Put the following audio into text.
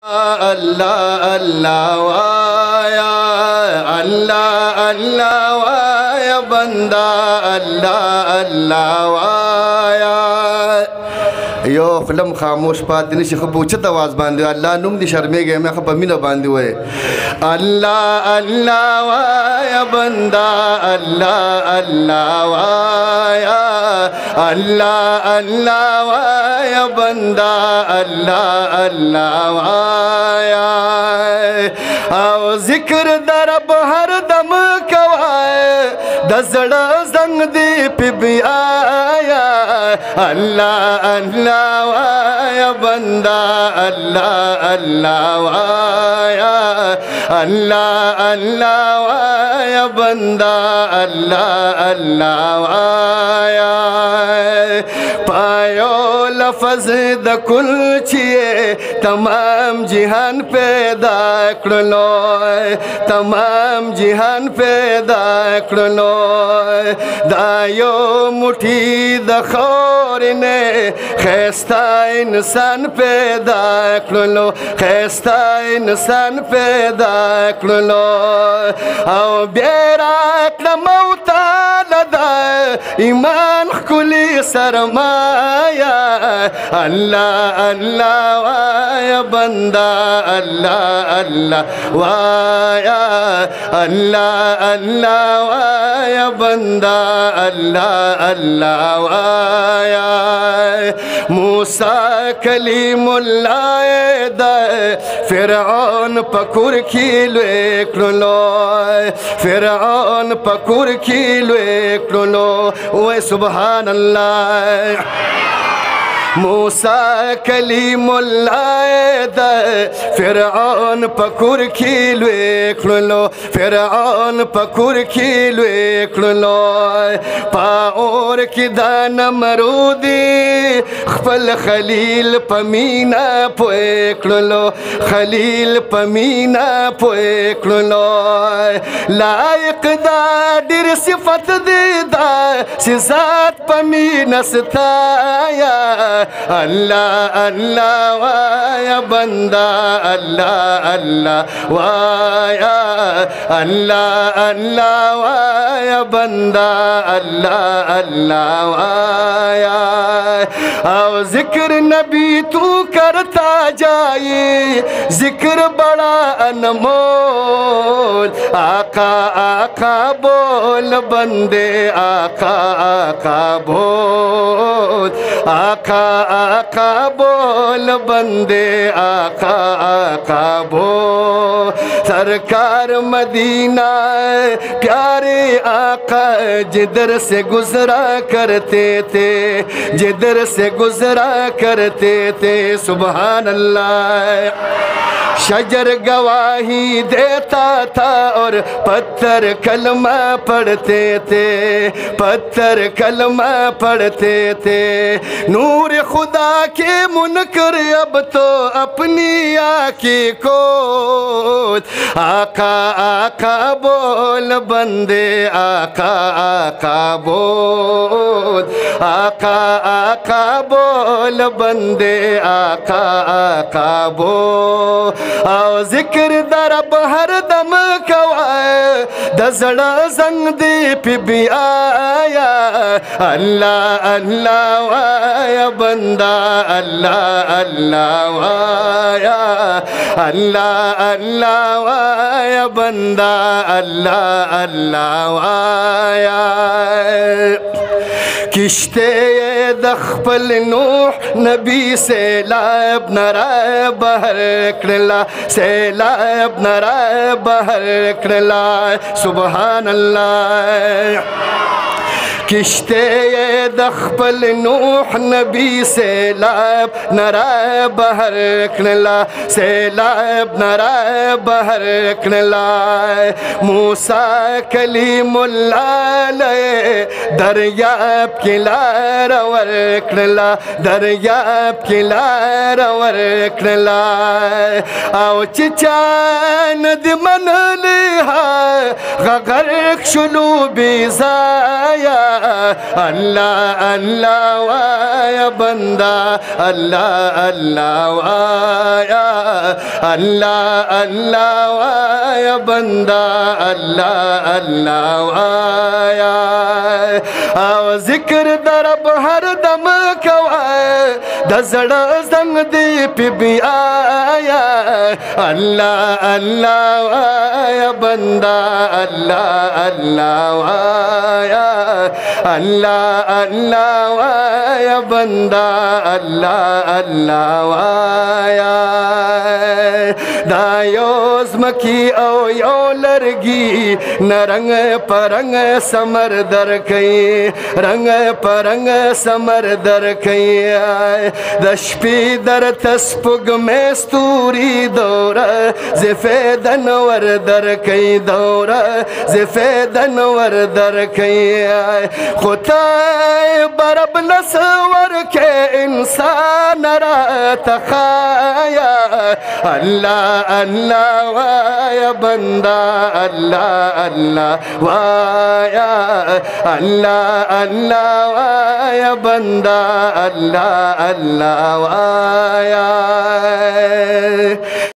अल्लाह अल्लाह via अल्लाह अल्लाह via बंदा अल्लाह अल्लाह via यो film खामोश पात नहीं खब उचित आवाज़ बांधे अल्लाह नुम दी शर्मे गए मैं खब अमीना बांधे हुए अल्लाह अल्लाह वाया बंदा अल्लाह अल्लाह वाया अल्लाह अल्लाह वाया बंदा अल्लाह अल्लाह वाया आओ जिक्र दरब हर दम कवाए दजड़ा जंग दी पिबिया अल्लाह अल्लाह वाया बंदा अल्लाह अल्लाह वाया अल्लाह अल्लाह वाया बंदा अल्लाह अल्लाह वाया पायो लफज द कुल छिए तमाम जिहान पैदा करो तमाम जिहान पैदा करो दायो मुठी द खौर ने खैस्ता इंसान पैदा करो खैस्ता इंसान पैदा करो आओ बेरा मौता लदा ईमान कुली सरमाया अल्लाह अल्लाह वाया बंदा अल्लाह अल्लाह वाया अल्लाह अल्लाह वाया बंदा अल्लाह अल्लाह वाया मूसा कलीमुल्लाह दा फिरौन पकुर खिलवे करो फिरौन पकुर खिलवे करो ओए सुभान अल्लाह मूसा कलीमुल्लाह दा फिरौन पकुर खिलवे करो फिरौन पकुर खिलवे करो पाओर की दान मरूदी खपल खलील पमीना पोए करो खलील पमीना पोए करो लायक दा दिर सिफत दीदा सिजात पमीना सताया अल्लाह अल्लाह वाया बंदा अल्लाह अल्लाह वाया अल्लाह अल्लाह वाया बंदा अल्लाह अल्लाह वाया आओ जिक्र नबी तू करता जाए जिक्र बड़ा अनमोल आका आका बोल बंदे आका आका बोल आका आका बोल बंदे आका आका बोल सरकार मदीना प्यारे आका जिधर से गुजरा करते थे जिधर से गुजरा करते थे सुभान अल्लाह शजर गवाही देता था और पत्थर कलमा पढ़ते थे पत्थर कलमा पढ़ते थे नूर खुदा के मुनकर अब तो अपनी आँखी को आका आका बोल बंदे आका आका बोल आका आका बोल बंदे आका आका बोल आओ जिक्र दरब हर दम कवाए दजड़ा जंग दी पिबिया अल्लाह अल्लाह वाया बंदा अल्लाह अल्लाह वाया अल्लाह अल्लाह वाया बंदा अल्लाह अल्लाह वाया किश्ते दखपल नूह नबी से लाब नरा बहर करला से लाब नरा बहर करला सुभान अल्लाह किश्ते दखपल नूह नबी से लाब नरा बहर करला से लाब नरा बहर करला मूसा कलीमुल्लाह दरियाब किलारवर करला दरियाब किलारवर करला आओ चिचान दिमन लिहा गगर शुलू बिजाया अल्लाह अल्लाह वाया बंदा अल्लाह अल्लाह वाया अल्लाह अल्लाह वाया बंदा अल्लाह अल्लाह वाया आओ जिक्र दरब हर दम कवाए दजड़ संग दीप भी आया अल्लाह अल्लाह वाया बंदा अल्लाह अल्लाह वाया अल्लाह अल्लाह वाया बंदा अल्लाह अल्लाह वाया दायोस मकी ओ यो लरगी न रंग परंग समर दर कई रंग परंग समर दर कई दशपी दर तस्पुग में स्तूरी दौर जिफे दनवर दर कई दौर जिफे दनवर दर कई खुदाए बरब नसवर के इंसान रात खाया अल्लाह अल्लाह वाया बंदा अल्लाह अल्लाह वाया अल्लाह अल्लाह वाया बंदा अल्लाह अल्लाह वाया।